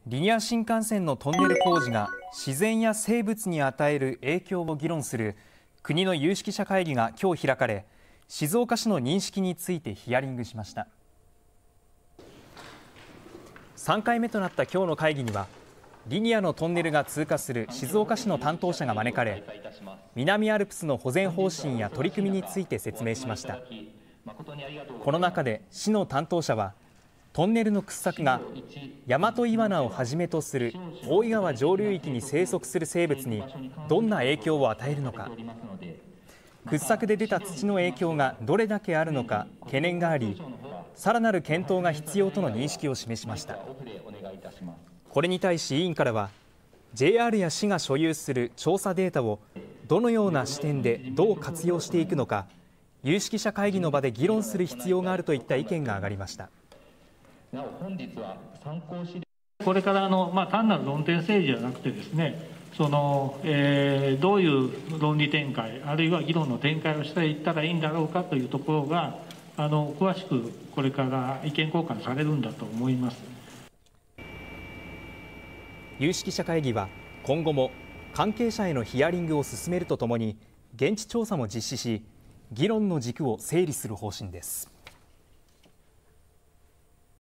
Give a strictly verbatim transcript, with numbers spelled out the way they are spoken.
リニア新幹線のトンネル工事が自然や生物に与える影響を議論する国の有識者会議が今日開かれ、静岡市の認識についてヒアリングしました。さんかいめとなった今日の会議には、リニアのトンネルが通過する静岡市の担当者が招かれ、南アルプスの保全方針や取り組みについて説明しました。この中で市の担当者は、トンネルの掘削がヤマトイワナをはじめとする大井川上流域に生息する生物にどんな影響を与えるのか、掘削で出た土の影響がどれだけあるのか懸念があり、さらなる検討が必要との認識を示しました。これに対し委員からは、 ジェイアール や市が所有する調査データをどのような視点でどう活用していくのか、有識者会議の場で議論する必要があるといった意見が上がりました。 なお本日は参考資料、これからの、まあ、単なる論点整理じゃなくてですね、そのえー、どういう論理展開、あるいは議論の展開をしていったらいいんだろうかというところが、あの詳しくこれから意見交換されるんだと思います。 有識者会議は今後も関係者へのヒアリングを進めるとともに、現地調査も実施し、議論の軸を整理する方針です。